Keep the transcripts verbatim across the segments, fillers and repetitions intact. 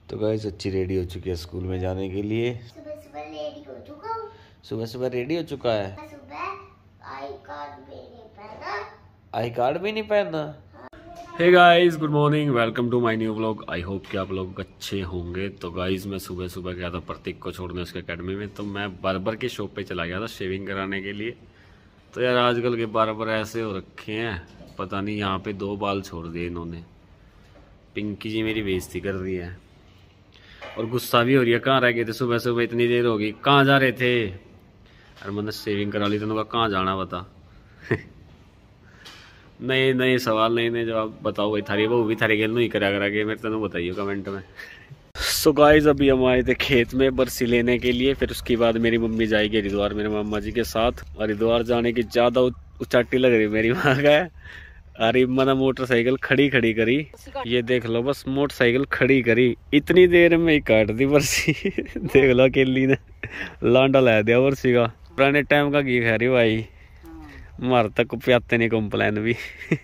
तो गाइस अच्छी रेडी हो चुकी है स्कूल में जाने के लिए। सुबह सुबह रेडी हो चुका हूँ। सुबह सुबह रेडी हो चुका है। सुबह आई कार्ड भी नहीं पहना। आई कार्ड भी नहीं पहनना। Hey guys good morning, welcome to my new vlog. I hope कि आप लोग अच्छे होंगे। तो गाइस मैं सुबह सुबह गया था प्रतीक को छोड़ने उसके अकेडमी में। तो मैं बार्बर की शॉप पे चला गया था शेविंग कराने के लिए। तो यार आजकल के बार्बर ऐसे हो रखे हैं, पता नहीं यहाँ पे दो बाल छोड़ दिए इन्होंने। पिंकी जी मेरी बेइज्जती कर रही है और गुस्सा भी हो रही है। कहाँ रह गए थे सुबह सुबह, इतनी देर हो गई, कहाँ जा रहे थे? अरे मैंने शेविंग करा ली, तो कहाँ जाना बता। नए नए सवाल, नए नए जवाब बताओ भाई। थारी वो भी थारी गेल नहीं करा करा के मेरे तेन बताइए कमेंट में। सो so गाइस अभी हम आए थे खेत में बरसी लेने के लिए। फिर उसके बाद मेरी मम्मी जाएगी हरिद्वार मेरे मामा जी के साथ। हरिद्वार जाने की ज्यादा उचाटी लग रही मेरी माँ का। अरे मैंने मोटरसाइकिल खड़ी खड़ी करी, ये देख लो, बस मोटरसाइकिल खड़ी करी, इतनी देर में ही काट दी बरसी। देख लो अकेली ने लांडा ला दिया बरसी का। पुराने टाइम का घी खा रही भाई, मार तक प्याते नहीं कंप्लेन भी।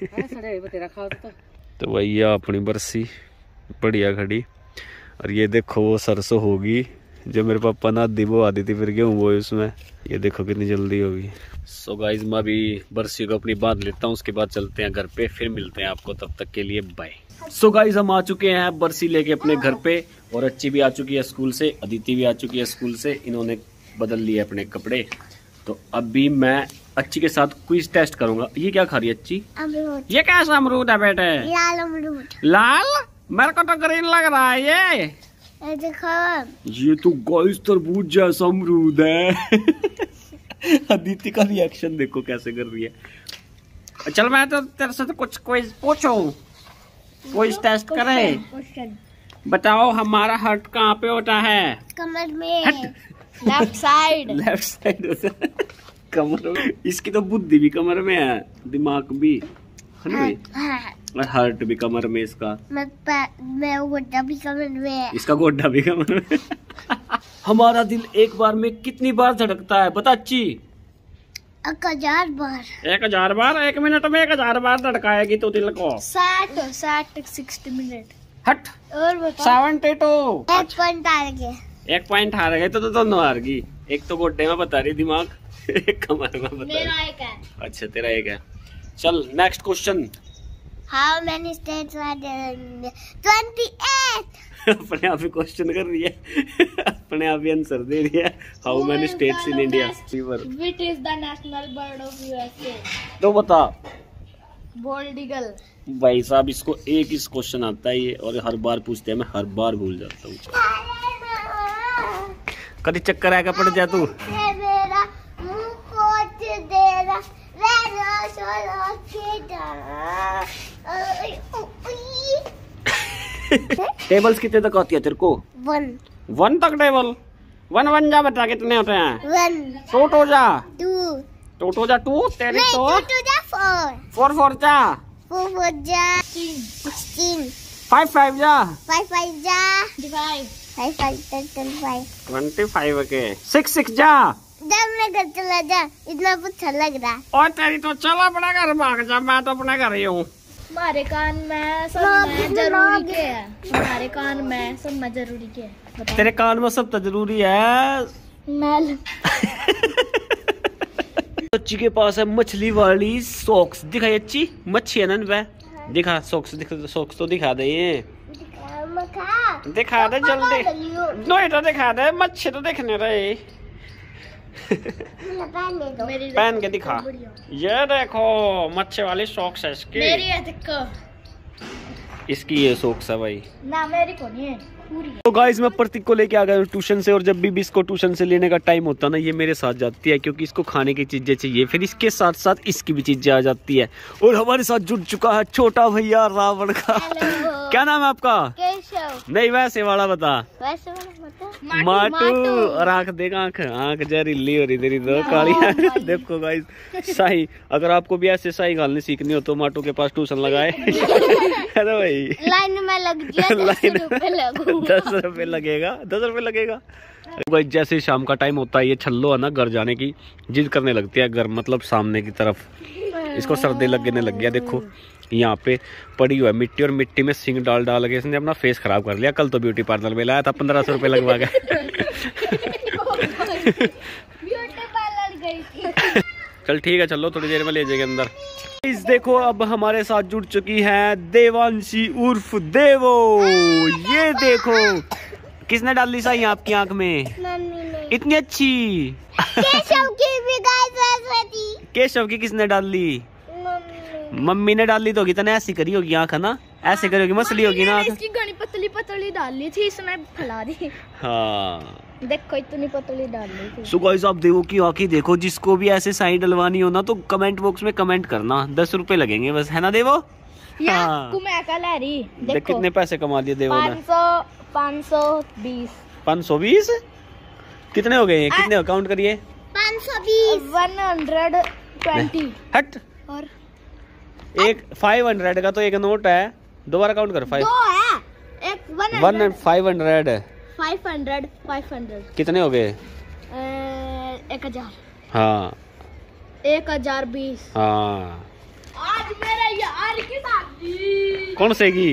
तो भैया अपनी बरसी बढ़िया खड़ी। और ये देखो वो सरसों होगी जो मेरे पापा ने आधी वो आधी थी, फिर गेहूँ वो उसमें। ये देखो कितनी जल्दी होगी। सो गाइज मैं अभी बरसी को अपनी बांध लेता हूँ, उसके बाद चलते हैं घर पे, फिर मिलते हैं आपको। तब तक के लिए बाय। सो गाइज हम आ चुके हैं बरसी लेके अपने घर पे। और अच्छी भी आ चुकी है स्कूल से, अदिति भी आ चुकी है स्कूल से। इन्होंने बदल लिए अपने कपड़े। तो अभी मैं अच्छी के साथ क्विज टेस्ट करूंगा। ये क्या खा रही है अच्छी? अमरूद। ये कैसा अमरूद है बेटे? लाल अमरूद। लाल? मेरे को तो ग्रीन लग रहा है ये। ये देखो, ये तो गाइस तरबूज जैसा अमरूद है। अदिति का रिएक्शन देखो कैसे कर रही है। चल मैं तो तेरे से तो कुछ क्विज पूछूं, क्विज टेस्ट करें। बताओ हमारा हार्ट कहाँ पे होता है? कमर में। Left side. लेफ्ट साइड होता है कमर में। इसकी तो बुद्धि भी कमर में है, दिमाग भी है ना, और हार्ट भी कमर में इसका। मैं मैं गोड्डा भी कमर में है। इसका गोड्डा भी कमर में। हमारा दिल एक बार में कितनी बार धड़कता है बता अच्छी? एक हजार बार। एक हजार बार? एक मिनट में एक हजार बार धड़काएगी तो दिल को? साठ साठ सिक्सटी मिनट। हट। और बताओ। Seventy two. एक पॉइंट हार गए। एक पॉइंट हार गए तो दोनों हार गई। एक तो गोड्डे में बता रही दिमाग, एक कमर में बता मेरा रही। एक है। अच्छा तेरा एक है। चल next question. How many states are there in India? twenty-eight. अपने आप ही क्वेश्चन कर रही है, अपने आप ही आंसर दे रही है। How many states in India? Which is the national bird of U S A? तो बता। Bald eagle. भाई साहब इसको एक ही क्वेश्चन आता है ये, और हर बार पूछते हैं, मैं हर बार भूल जाता हूँ। कभी चक्कर आएगा पड़ जा तू। मेरा मुंह पोछ दे रहा, मेरा सोना खेड़ा। टेबल्स कितने तक आती है तेरे को? वन। वन तक टेबल? वन वन जा बता कितने होते हैं? वन। टू टू जा। टू। टू टू जा टू तेरी नहीं, तो। टू टू जा फोर। फोर फोर जा। फोर फोर जा सिक्सटीन। फाइव फाइव जा। फाइव फाइव जा five. Five five twenty five. Twenty five के। सिक्स सिक्स जा। जब मैं घर चला जा, इतना अच्छा लग रहा है। और तेरी तो चला अपना घर भाग जा, मैं तो अपने घर ही हूँ। हमारे कान में सब में जरूरी के है। हमारे कान में सब में जरूरी के है। तेरे कान में सब तो जरूरी है। मैल। अच्छी के पास है मछली वाली सॉक्स। दिखाई अच्छी मच्छी है ना वह? दिखा सॉक्स, दिखा सॉक्स तो दिखा दे। ये दिखा दे जल्दी। नहीं तो दिखा दे, मच्छी तो दिखने रहे। पहन के दिखा। ये देखो मच्छी वाली सॉक्स है इसकी। मेरी है दिक्को। इसकी ये सॉक्स है भाई ना, मेरी को नहीं है पूरी। तो गाइस मैं प्रतीक को लेके आ गया हूँ ट्यूशन से। और जब भी, भी इसको ट्यूशन से लेने का टाइम होता है ना, ये मेरे साथ जाती है, क्योंकि इसको खाने की चीजें चाहिए। फिर इसके साथ साथ इसकी भी चीजें आ जाती है। और हमारे साथ जुड़ चुका है छोटा भैया रावण का। क्या नाम है आपका? केशव। नहीं वैसे वाला बता। वैसे वाला बता। माटू। और आंख देख, आंख आंख जहरीली हो रही तेरी दो काली। देखो गाइस शाही, अगर आपको भी ऐसे शाही घालने सीखनी हो तो माटू के पास ट्यूशन लगाए। अरे भाई लाइन में लग जाए। लाइन दस रुपए लगेगा। दस रुपए लगेगा। भाई जैसे ही शाम का टाइम होता है, ये छल्लो है ना घर जाने की जिद करने लगती है, घर मतलब सामने की तरफ। इसको सर्दी लगने लग गया। देखो यहाँ पे पड़ी हुई है मिट्टी, और मिट्टी में सिंग डाल डाल के इसने अपना फेस खराब कर लिया। कल तो ब्यूटी पार्लर में लाया था, पंद्रह सौ रुपये लगवा गए। चल ठीक है, चलो थोड़ी देर में ले जाएंगे अंदर। इस देखो अब हमारे साथ जुड़ चुकी है देवांशी उर्फ देवो। ये देखो किसने डाल दी साई आपकी आंख में? मम्मी ने। इतनी अच्छी। केशव की भी सरस्वती। केशव की किसने डाल दी? मम्मी। मम्मी ने डाल दी तो होगी, तने ऐसी करी होगी आंख, है ना? ऐसे करी होगी, मसली होगी ना। इसकी घनी पतली पतली डाल ली थी, इसने फैला दी। हाँ देखो इतनी पतली डाल ली थी। सो गाइस आप देवो की आंखें देखो। जिसको भी ऐसे साई डलवानी हो ना तो कमेंट बॉक्स में कमेंट करना, दस रुपए लगेंगे बस, है ना देवो? हाँ। देखो देख कितने पैसे कमा लिए देवो ने। पाँच सौ बीस। पाँच सौ बीस कितने हो गए? कितने काउंट करिए? पाँच सौ बीस। One hundred twenty. हट। और एक फाइव हंड्रेड का तो एक नोट है, दोबारा काउंट कर। फाइव दो है, एक one one five hundred five hundred five hundred कितने हो गए? एक हजार। हाँ एक हजार बीस। हाँ आज मेरा यार की शादी। कौन से की?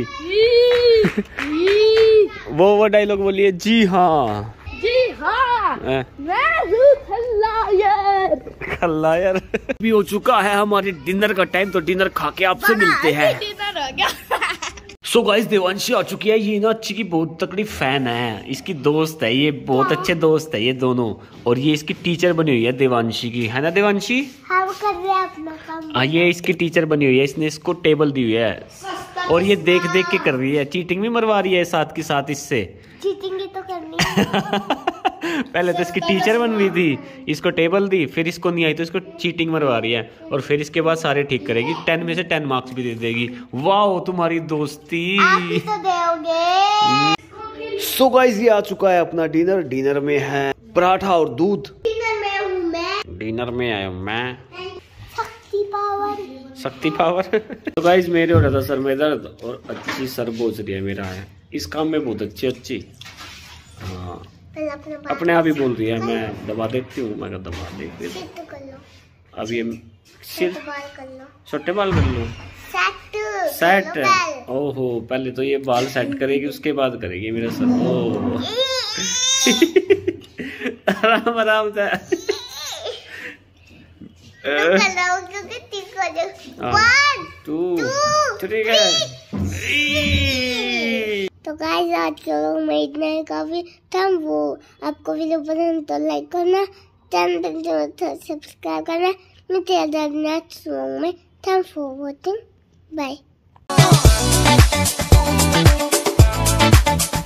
वो वो डायलॉग बोलिए। जी हाँ जी हाँ ए? मैं हूँ खल्लायर। खल्लायर। भी हो चुका है हमारे डिनर का टाइम, तो डिनर खा के आपसे मिलते हैं। डिनर हो गया। सो गाइस देवांशी आ चुकी है। ये ना अच्छी की बहुत तकड़ी फैन है, इसकी दोस्त है, ये बहुत अच्छे दोस्त है ये दोनों। और ये इसकी टीचर बनी हुई है देवांशी की, है ना देवांशी? हाँ वो कर रहे हैं अपना काम। हाँ ये इसकी टीचर बनी हुई है, इसने इसको टेबल दी हुई है और ये देख देख के कर रही है। चीटिंग भी मरवा रही है साथ के साथ इससे। चीटिंग तो करनी है। पहले तो इसकी टीचर बन रही थी, इसको टेबल दी, फिर इसको नहीं आई तो इसको चीटिंग मरवा रही है, और फिर इसके बाद सारे ठीक करेगी। टेन में से टेन मार्क्स भी दे देगी। वाह तुम्हारी दोस्ती। आप ही तो दोगे। सो गाइस ये आ चुका है अपना डिनर। डिनर में है पराठा और दूध। डिनर में हूँ मैं। डिनर में आया हूँ मैं। शक्ति पावर। शक्ति पावर। तो गाइस मेरे हो रहा था सर में दर्द, और अच्छी सर बोझ रही है मेरा है इस काम में, बहुत अच्छी अच्छी। हाँ अपने आप ही बोल रही है, मैं दबा देती हूँ। मैं दबा देती हूँ। अब ये सिर छोटे बाल कर लो। सेट। ओहो पहले तो ये बाल सेट करेगी, उसके बाद करेगी मेरा सर। ओह आराम आराम से। टू थ्री तो गाइस आज के लोग में इतना ही काफी था। वो आपको वीडियो पसंद तो लाइक करना, चैनल को सब्सक्राइब करना। मिलते हैं नेक्स्ट व्लॉग में। Thanks for watching. बाय।